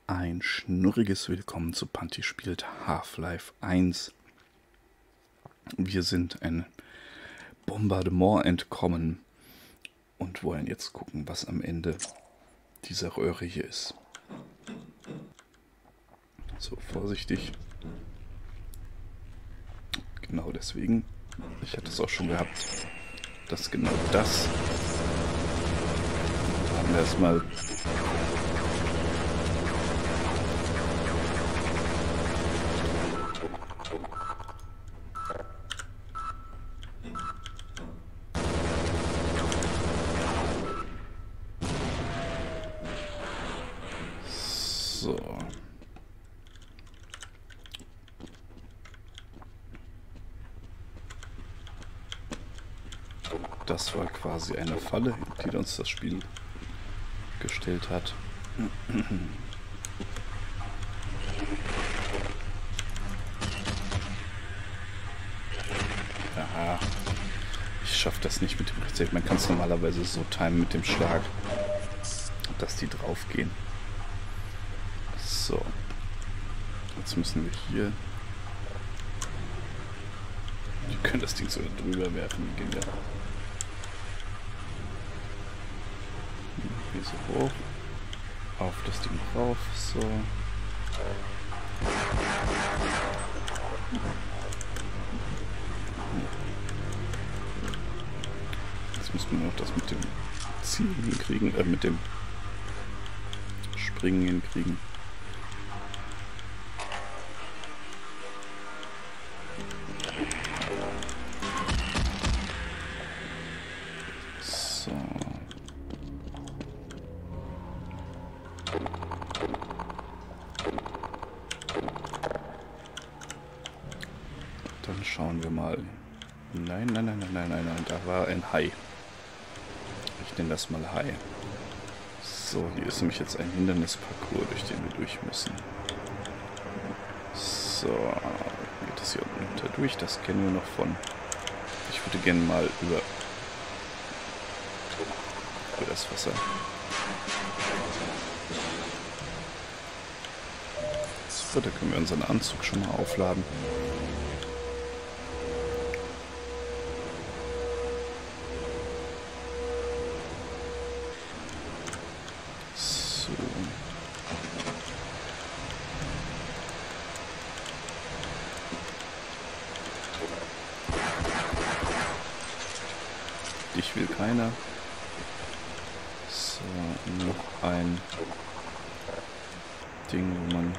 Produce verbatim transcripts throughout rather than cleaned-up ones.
Ein schnurriges Willkommen zu Panty spielt Half-Life eins. Wir sind ein Bombardement entkommen und wollen jetzt gucken, was am Ende dieser Röhre hier ist. So, vorsichtig. Genau deswegen. Ich hatte es auch schon gehabt, dass genau das. Haben wir erstmal. So. Das war quasi eine Falle, die uns das Spiel gestellt hat. Aha. Ich schaffe das nicht mit dem Rezept. Man kann es normalerweise so timen mit dem Schlag, dass die draufgehen. So. Jetzt müssen wir hier... Die können das Ding sogar drüber werfen. Die gehen ja hier so hoch. Auf das Ding rauf. So. Jetzt müssen wir noch das mit dem Ziehen hinkriegen. Äh, mit dem Springen hinkriegen. So. Dann schauen wir mal. Nein, nein, nein, nein, nein, nein, nein, da war ein Hai. Ich nenne das mal Hai. So, hier ist nämlich jetzt ein Hindernisparcours, durch den wir durch müssen. So, geht das hier unten runter durch? Das kennen wir noch von. Ich würde gerne mal über, über das Wasser. So, da können wir unseren Anzug schon mal aufladen. So. Dich will keiner. So, noch ein Ding, wo man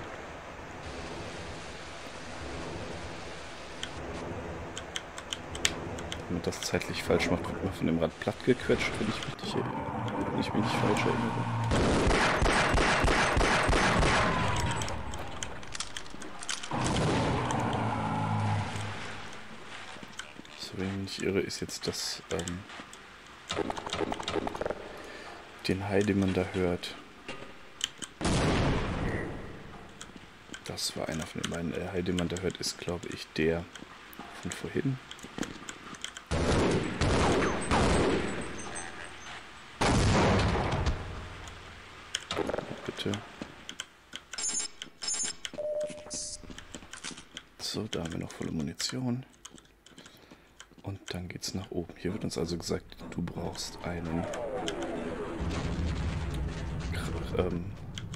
wenn man das zeitlich falsch macht, wird man von dem Rad platt gequetscht, wenn ich mich nicht, wenn ich mich nicht falsch erinnere. So, wenn ich mich nicht irre, ist jetzt das ähm, den Hai, den man da hört. Das war einer von den beiden. Der Hai, den man da hört, ist, glaube ich, der von vorhin. Bitte. So, da haben wir noch volle Munition. Und dann geht's nach oben. Hier wird uns also gesagt, du brauchst einen ähm,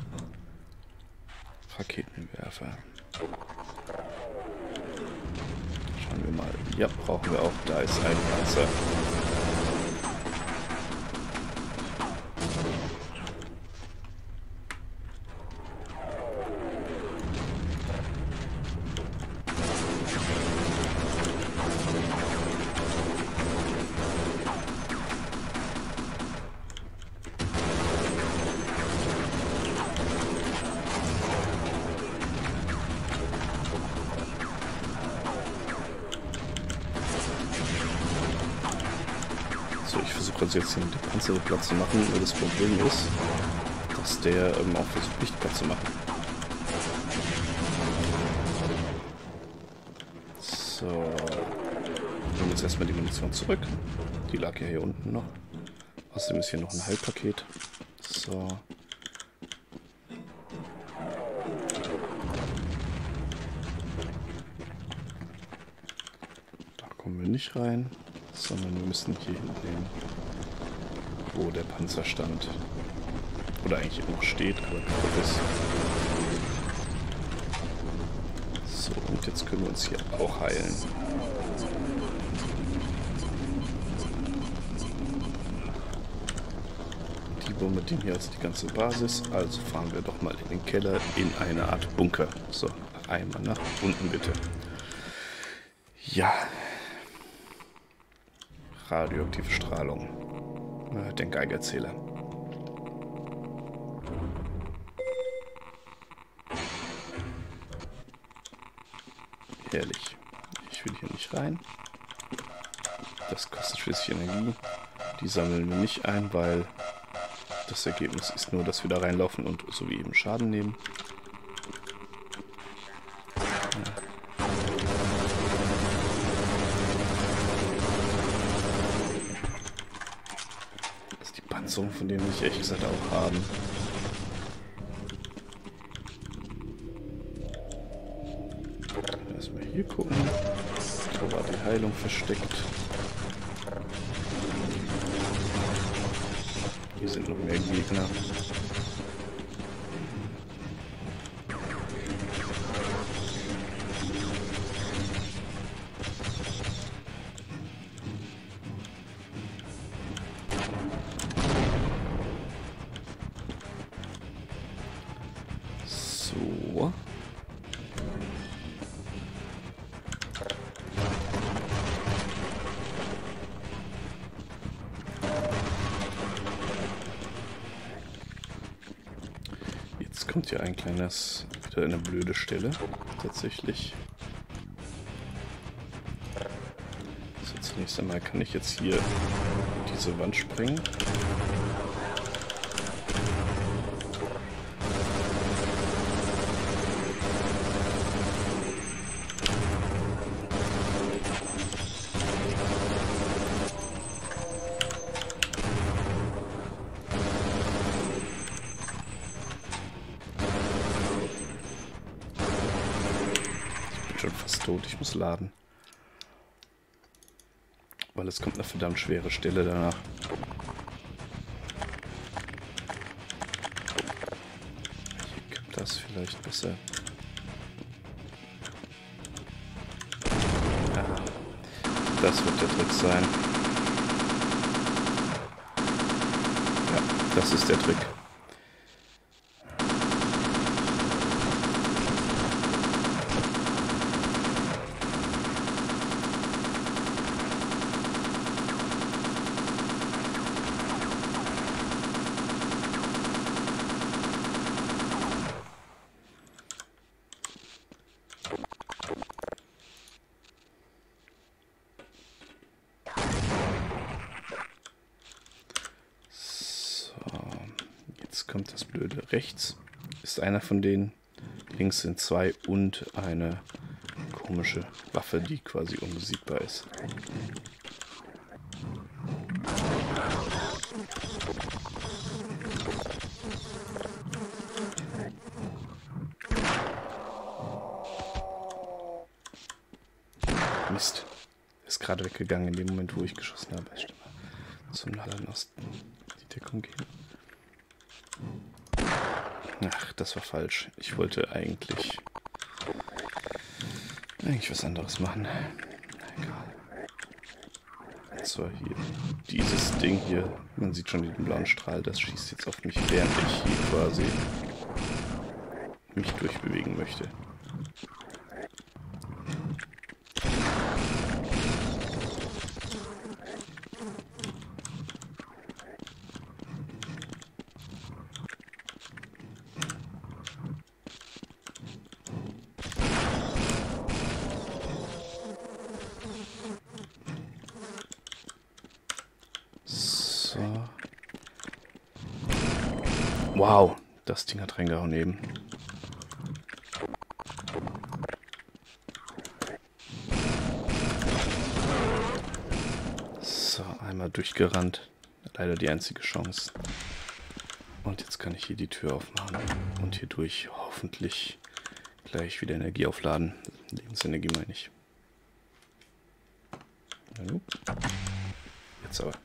Raketenwerfer. Schauen wir mal. Ja, brauchen wir auch. Da ist ein Panzer. So, ich versuche also jetzt hier den Panzer Platz zu machen, weil das Problem ist, dass der ähm, auch versucht, nicht Platz zu machen. So. Nehmen wir jetzt erstmal die Munition zurück. Die lag ja hier unten noch. Außerdem ist hier noch ein Heilpaket. So. nicht rein, sondern wir müssen hier hinten, wo der Panzer stand. Oder eigentlich noch steht, aber kaputt ist. So, und jetzt können wir uns hier auch heilen. Die bombardieren hier also die ganze Basis, also fahren wir doch mal in den Keller in eine Art Bunker. So, einmal nach unten bitte. Ja. Radioaktive Strahlung. Der Geigerzähler. Herrlich. Ich will hier nicht rein. Das kostet flüssige Energie. Die sammeln wir nicht ein, weil das Ergebnis ist nur, dass wir da reinlaufen und so wie eben Schaden nehmen. Ja. Das ist die Panzerung, von denen will ich ehrlich gesagt auch haben. Erstmal hier gucken. Da war die Heilung versteckt. Hier sind noch mehr Gegner. So. Jetzt kommt hier ein kleines, wieder eine blöde Stelle, tatsächlich. So, zunächst einmal kann ich jetzt hier diese Wand sprengen. Schon fast tot, ich muss laden. Weil es kommt eine verdammt schwere Stelle danach. Hier gibt das vielleicht besser. Ja, das wird der Trick sein. Ja, das ist der Trick. Jetzt kommt das Blöde. Rechts ist einer von denen, links sind zwei und eine komische Waffe, die quasi unbesiegbar ist. Mist. Ist gerade weggegangen in dem Moment, wo ich geschossen habe. Stimmt. Zum Nahen Osten die Deckung gehen. Ach, das war falsch. Ich wollte eigentlich eigentlich was anderes machen. Egal. Und zwar hier dieses Ding hier. Man sieht schon den blauen Strahl. Das schießt jetzt auf mich, während ich hier quasi mich durchbewegen möchte. So. Wow, das Ding hat reingehauen eben. So, einmal durchgerannt. Leider die einzige Chance. Und jetzt kann ich hier die Tür aufmachen und hier durch hoffentlich gleich wieder Energie aufladen. Lebensenergie meine ich. Jetzt aber.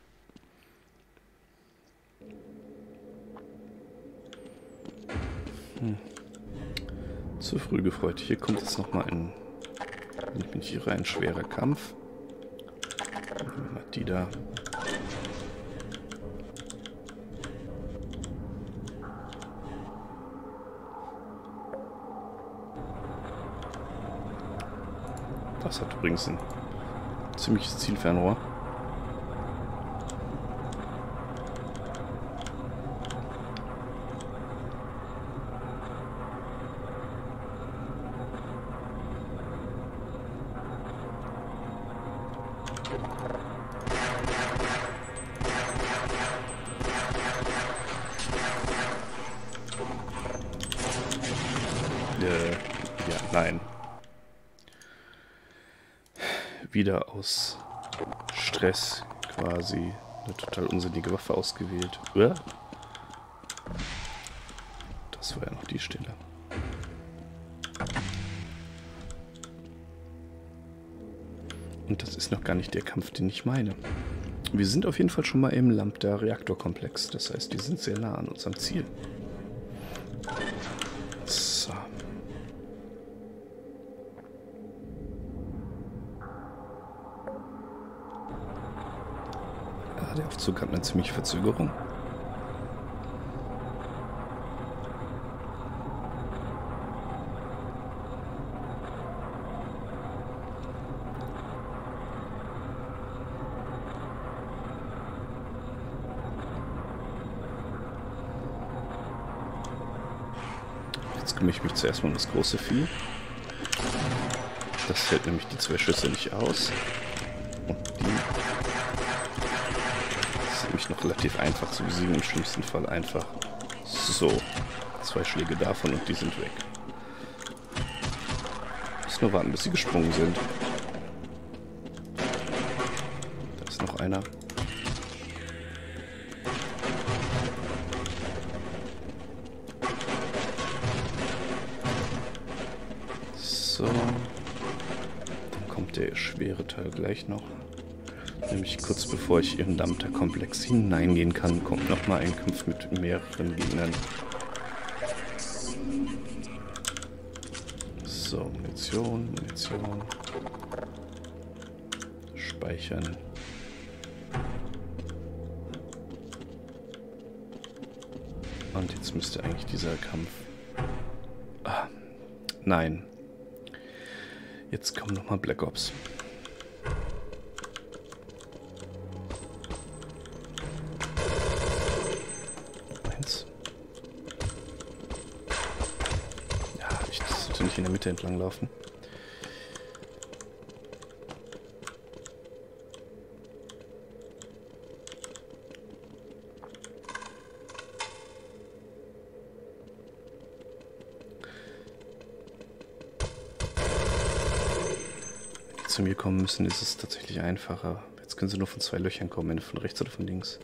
Hm. Zu früh gefreut. Hier kommt jetzt nochmal ein, wenn ich mich irre, ein schwerer Kampf. Nehmen wir mal die da. Das hat übrigens ein ziemliches Zielfernrohr. Äh, ja, nein. Wieder aus Stress quasi eine total unsinnige Waffe ausgewählt. Uah. Das war ja noch die Stelle. Und das ist noch gar nicht der Kampf, den ich meine. Wir sind auf jeden Fall schon mal im Lambda-Reaktorkomplex. Das heißt, wir sind sehr nah an unserem Ziel. So. Ah, der Aufzug hat eine ziemliche Verzögerung. Jetzt kümmere ich mich zuerst mal um das große Vieh. Das hält nämlich die zwei Schüsse nicht aus. Und die ist nämlich noch relativ einfach zu besiegen. Im schlimmsten Fall einfach so. Zwei Schläge davon und die sind weg. Muss nur warten, bis sie gesprungen sind. Da ist noch einer. So. Dann kommt der schwere Teil gleich noch. Nämlich kurz bevor ich in den Lambda-Komplex hineingehen kann, kommt nochmal ein Kampf mit mehreren Gegnern. So, Munition, Munition. Speichern. Und jetzt müsste eigentlich dieser Kampf... Ah, nein. Jetzt kommen nochmal Black Ops. Eins. Ja, ich sollte nicht in der Mitte entlang laufen. Zu mir kommen müssen, ist es tatsächlich einfacher. Jetzt können sie nur von zwei Löchern kommen, entweder von rechts oder von links.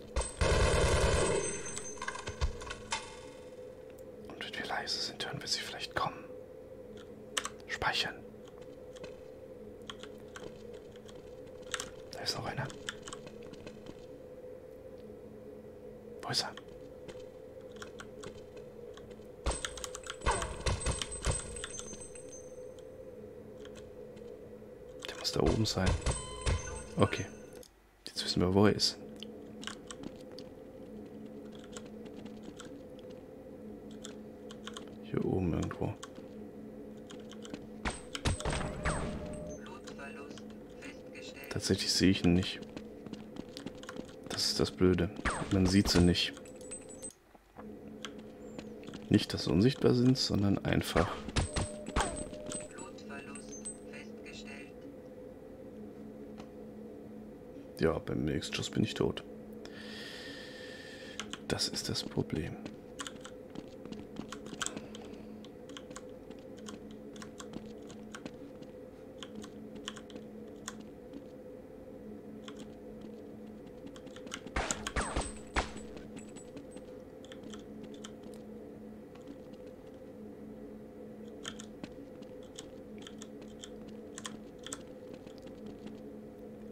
Und wenn wir leise sind, hören wir sie vielleicht kommen. Speichern. Da ist noch einer. Wo ist er? Da oben sein. Okay. Jetzt wissen wir, wo er ist. Hier oben irgendwo. Tatsächlich sehe ich ihn nicht. Das ist das Blöde. Man sieht sie nicht. Nicht, dass sie unsichtbar sind, sondern einfach... Ja, beim nächsten Schuss bin ich tot. Das ist das Problem.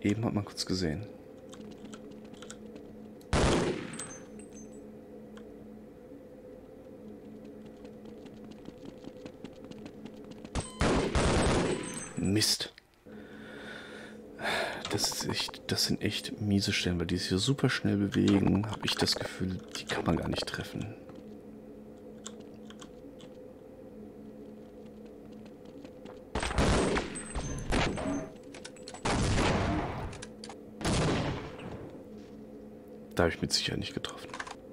Eben hat man kurz gesehen. Mist. Das ist echt, das sind echt miese Stellen, weil die sich hier super schnell bewegen, habe ich das Gefühl, die kann man gar nicht treffen. Da habe ich mit Sicherheit nicht getroffen.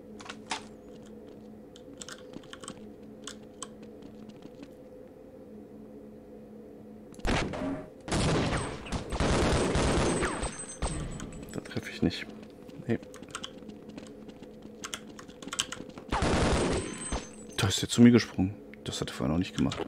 Da treffe ich nicht. Nee. Da ist er zu mir gesprungen. Das hat er vorher noch nicht gemacht.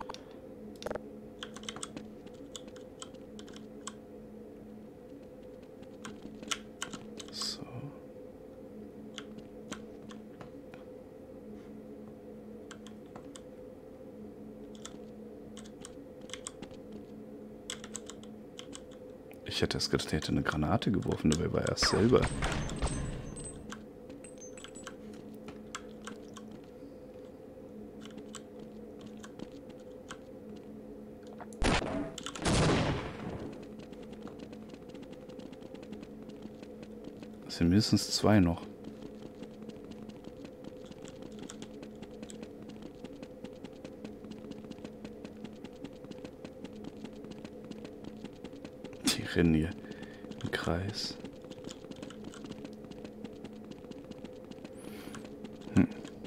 Ich hätte erst gedacht, er hätte eine Granate geworfen, dabei war er erst selber. Es sind mindestens zwei noch. Die rennen hier im Kreis. Hm.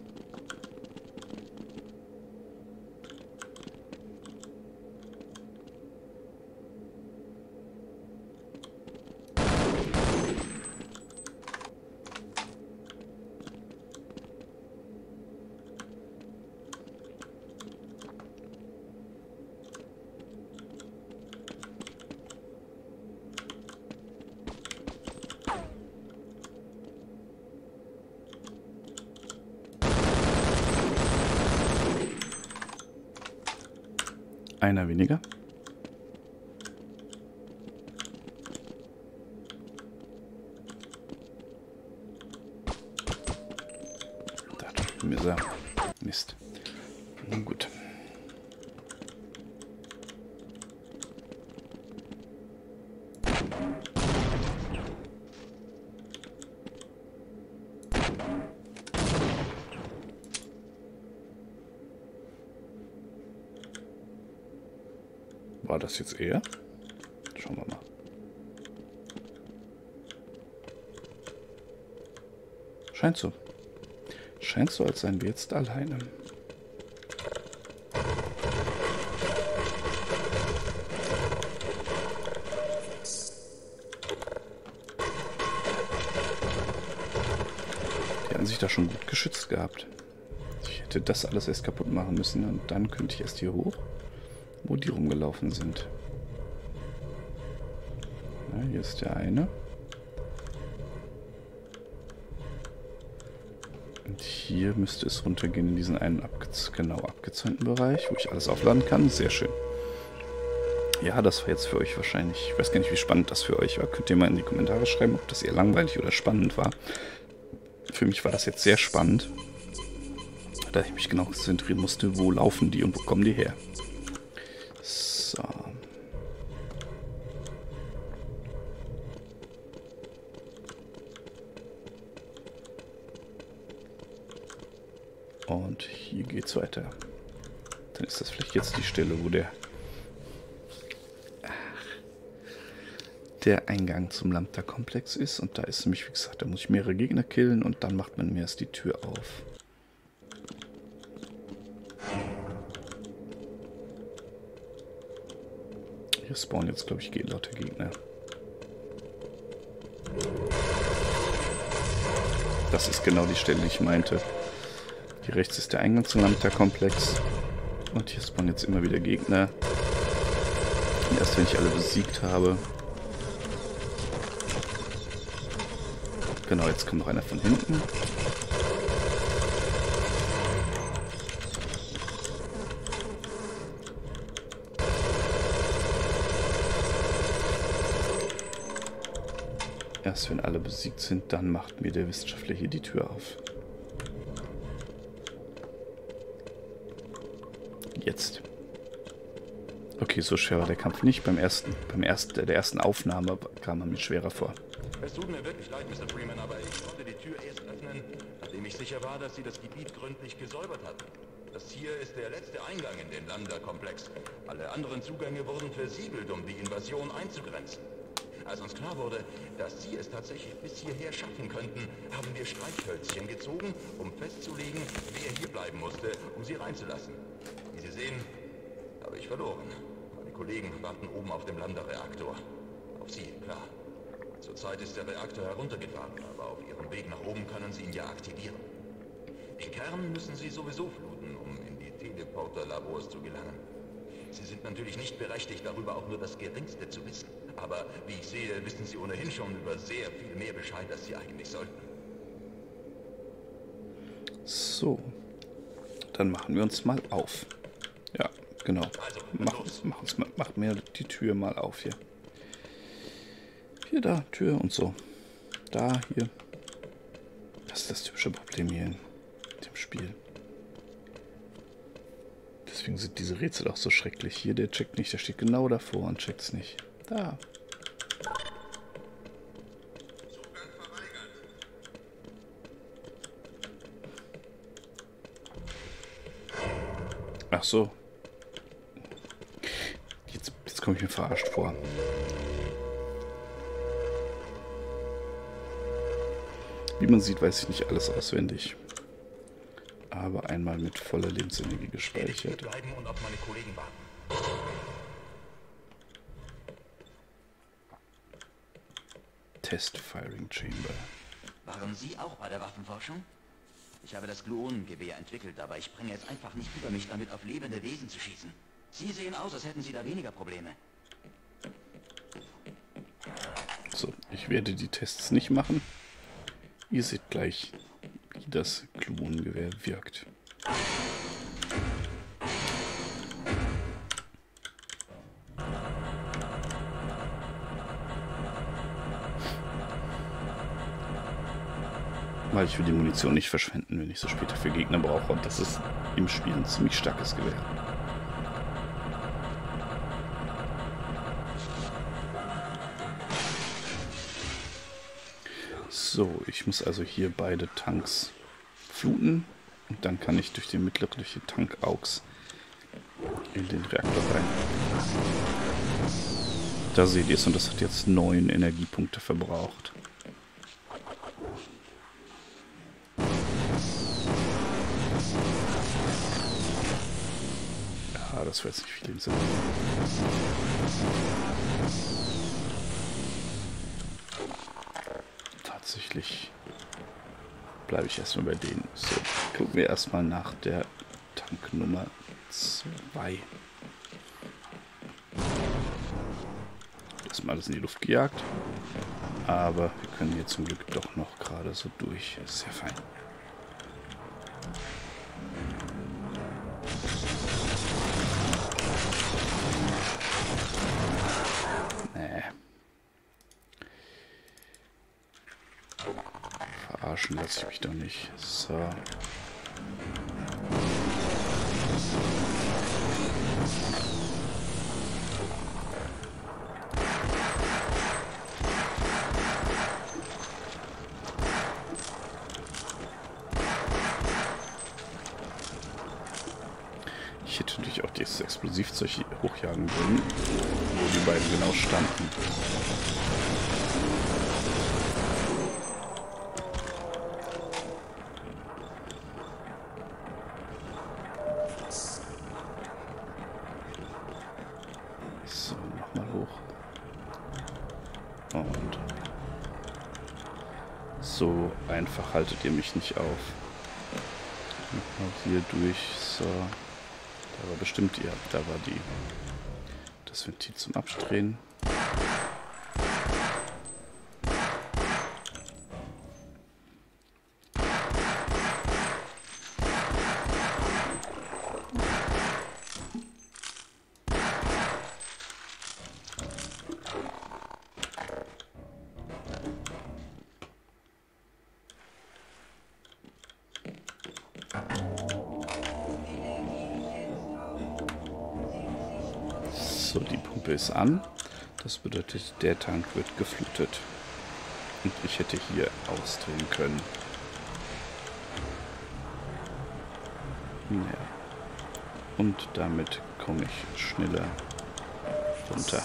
Einer weniger. Da drüben ist er. Mist. Nun gut. War das jetzt er? Schauen wir mal. Scheint so. Scheint so, als seien wir jetzt alleine. Die hatten sich da schon gut geschützt gehabt. Ich hätte das alles erst kaputt machen müssen und dann könnte ich erst hier hoch, wo die rumgelaufen sind. Ja, hier ist der eine. Und hier müsste es runtergehen in diesen einen abge genau abgezäunten Bereich, wo ich alles aufladen kann. Sehr schön. Ja, das war jetzt für euch wahrscheinlich, ich weiß gar nicht, wie spannend das für euch war. Könnt ihr mal in die Kommentare schreiben, ob das eher langweilig oder spannend war. Für mich war das jetzt sehr spannend, da ich mich genau konzentrieren musste, wo laufen die und wo kommen die her. So. Und hier geht's weiter. Dann ist das vielleicht jetzt die Stelle, wo der der Eingang zum Lambda-Komplex ist. Und da ist nämlich, wie gesagt, da muss ich mehrere Gegner killen und dann macht man mir erst die Tür auf. Hier spawnen jetzt, glaube ich, lauter Gegner. Das ist genau die Stelle, die ich meinte. Hier rechts ist der Eingang zum Lambda-Komplex. Und hier spawnen jetzt immer wieder Gegner. Und erst wenn ich alle besiegt habe. Genau, jetzt kommt noch einer von hinten. Erst wenn alle besiegt sind, dann macht mir der Wissenschaftler hier die Tür auf. Jetzt. Okay, so schwer war der Kampf nicht. Beim ersten, beim ersten, der ersten Aufnahme kam er mir schwerer vor. Es tut mir wirklich leid, Mister Freeman, aber ich konnte die Tür erst öffnen, nachdem ich sicher war, dass Sie das Gebiet gründlich gesäubert hatten. Das hier ist der letzte Eingang in den Lambda-Komplex. Alle anderen Zugänge wurden versiegelt, um die Invasion einzugrenzen. Als uns klar wurde, dass Sie es tatsächlich bis hierher schaffen könnten, haben wir Streichhölzchen gezogen, um festzulegen, wer hier bleiben musste, um Sie reinzulassen. Wie Sie sehen, habe ich verloren. Meine Kollegen warten oben auf dem Lambda-Reaktor. Auf Sie, klar. Zurzeit ist der Reaktor heruntergefahren, aber auf Ihrem Weg nach oben können Sie ihn ja aktivieren. Den Kern müssen Sie sowieso fluten, um in die Teleporter-Labors zu gelangen. Sie sind natürlich nicht berechtigt, darüber auch nur das Geringste zu wissen. Aber wie ich sehe, wissen Sie ohnehin schon über sehr viel mehr Bescheid, als Sie eigentlich sollten. So. Dann machen wir uns mal auf. Ja, genau. Also, Mach, mach, uns mal, mach mir die Tür mal auf hier. Hier, da, Tür und so. Da, hier. Das ist das typische Problem hier in dem Spiel. Deswegen sind diese Rätsel auch so schrecklich. Hier, der checkt nicht, der steht genau davor und checkt es nicht. Da. Ach so. Jetzt, jetzt komme ich mir verarscht vor. Wie man sieht, weiß ich nicht alles auswendig. Aber einmal mit voller Lebensenergie gespeichert. Bleiben und auf meine Kollegen warten. Test Firing Chamber. Waren Sie auch bei der Waffenforschung? Ich habe das Gluonengewehr entwickelt, aber ich bringe es einfach nicht über mich, damit auf lebende Wesen zu schießen. Sie sehen aus, als hätten Sie da weniger Probleme. So, ich werde die Tests nicht machen. Ihr seht gleich, wie das Gluonengewehr wirkt. Weil ich will die Munition nicht verschwenden, wenn ich sie später für Gegner brauche. Und das ist im Spiel ein ziemlich starkes Gewehr. So, ich muss also hier beide Tanks fluten. Und dann kann ich durch den mittleren, durch den Tank-Aux in den Reaktor rein. Da seht ihr es, und das hat jetzt neun Energiepunkte verbraucht. Ja, das war jetzt nicht viel im Sinn. Tatsächlich bleibe ich erstmal bei denen. So, gucken wir erstmal nach der Tanknummer zwei. Erstmal alles in die Luft gejagt. Aber wir können hier zum Glück doch noch gerade so durch. Ist sehr fein. Nee. Verarschen lasse ich mich doch nicht. So. Ich hätte natürlich auch dieses Explosivzeug hochjagen können, wo die beiden genau standen. So, nochmal hoch. Und so einfach haltet ihr mich nicht auf. Nochmal hier durch. So. Da war bestimmt, ja, da war die, das Ventil zum Abdrehen. So, die Pumpe ist an. Das bedeutet, der Tank wird geflutet. Und ich hätte hier ausdrehen können. Naja. Und damit komme ich schneller runter.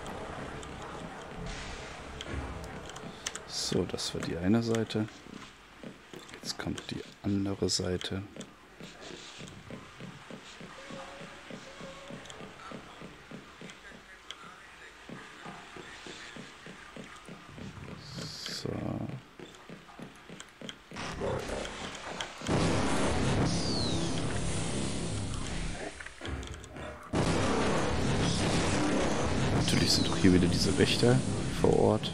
So, das war die eine Seite. Jetzt kommt die andere Seite. So. Natürlich sind auch hier wieder diese Wächter vor Ort.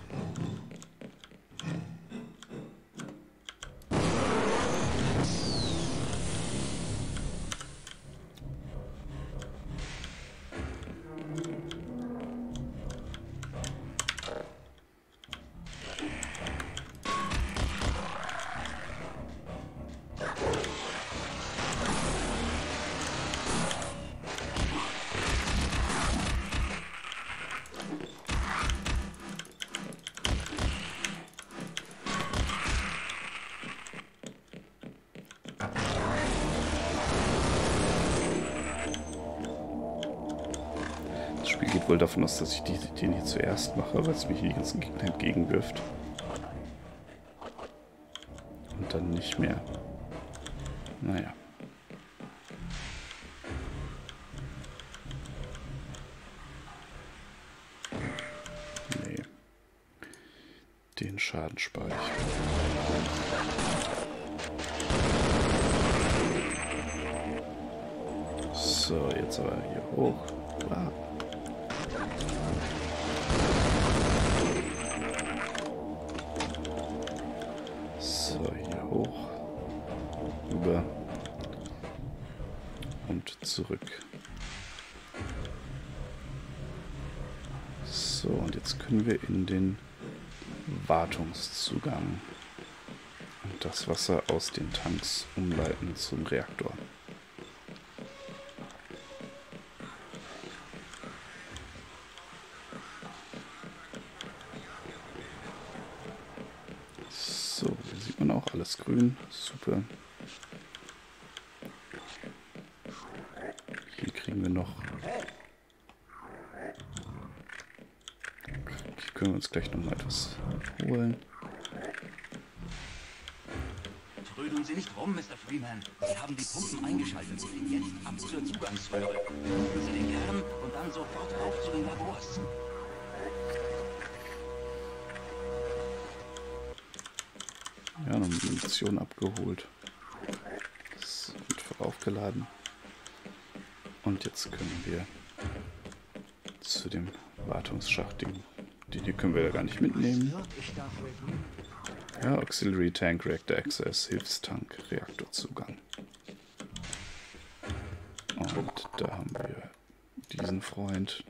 Geht wohl davon aus, dass ich die, den hier zuerst mache, weil es mich die ganzen Gegner entgegenwirft. Und dann nicht mehr. Naja. Nee. Den Schaden spare ich. So, jetzt aber hier hoch. Klar. Hoch, rüber und zurück. So, und jetzt können wir in den Wartungszugang und das Wasser aus den Tanks umleiten zum Reaktor. So, hier sieht man auch alles grün. Super. Hier kriegen wir noch... Hier können wir uns gleich nochmal etwas holen. Trödeln Sie nicht rum, Mister Freeman. Sie haben die Pumpen eingeschaltet. Sie sind jetzt ab zur Zugangsröhre. Pumpen Sie den Kern und dann sofort auf zu den Labors. Ja, noch Munition abgeholt. Das wird aufgeladen. Und jetzt können wir zu dem Wartungsschacht. Den, den hier können wir ja gar nicht mitnehmen. Ja, Auxiliary Tank Reactor Access, Hilfstank, Reaktorzugang. Und da haben wir diesen Freund.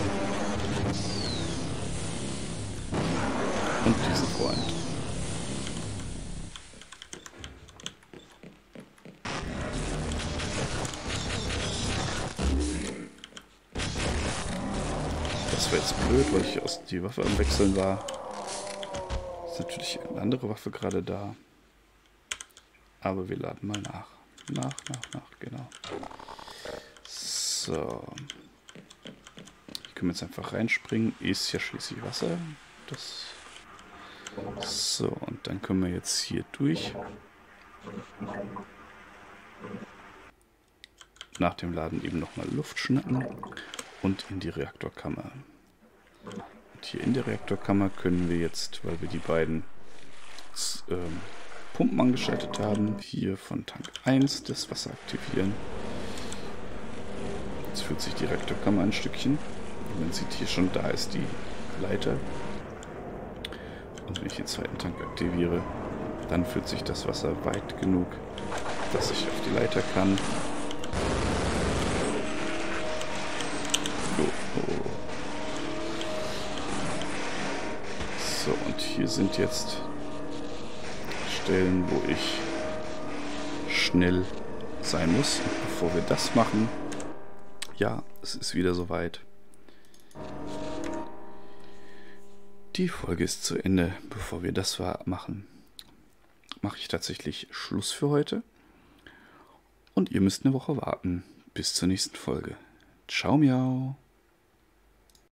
Und diesen Freund. Das war jetzt blöd, weil ich aus die Waffe am Wechseln war. Ist natürlich eine andere Waffe gerade da. Aber wir laden mal nach. Nach, nach, nach, genau. So. Hier können wir jetzt einfach reinspringen. Ist ja schließlich Wasser. Das. So, und dann können wir jetzt hier durch. Nach dem Laden eben nochmal Luft schnappen. Und in die Reaktorkammer. Und hier in der Reaktorkammer können wir jetzt, weil wir die beiden ähm, Pumpen angeschaltet haben, hier von Tank eins das Wasser aktivieren. Jetzt fühlt sich die Reaktorkammer ein Stückchen. Man sieht hier schon, da ist die Leiter. Und wenn ich den zweiten Tank aktiviere, dann fühlt sich das Wasser weit genug, dass ich auf die Leiter kann. So, und hier sind jetzt Stellen, wo ich schnell sein muss. Und bevor wir das machen, ja, es ist wieder soweit. Die Folge ist zu Ende. Bevor wir das machen, mache ich tatsächlich Schluss für heute. Und ihr müsst eine Woche warten. Bis zur nächsten Folge. Ciao, miau.